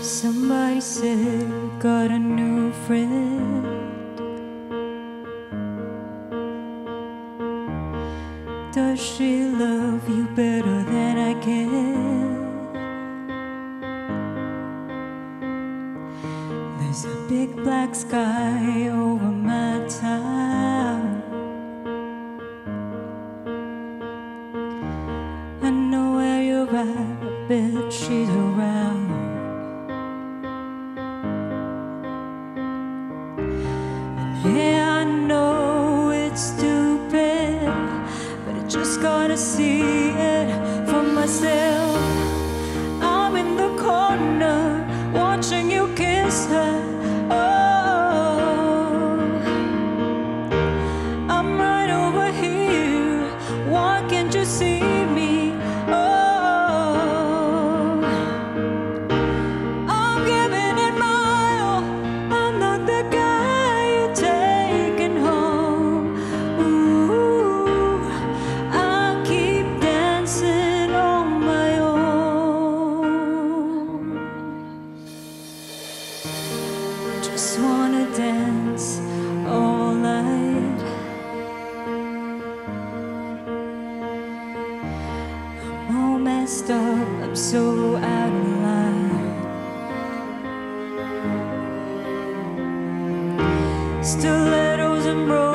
Somebody said, got a new friend. Does she love you better than I can? There's a big black sky over my town. I know where you're at, I bet she's around. Yeah, I know it's stupid, but I just gotta see it for myself. I'm in the corner, watching you kiss her. Oh, I'm right over here, why can't you see me? Oh, I'm giving it my all, I'm not the guy you're taking home. Ooh, I'll keep dancing on my own. Just wanna dance all night. I'm all messed up, I'm so out of line. Stilettos and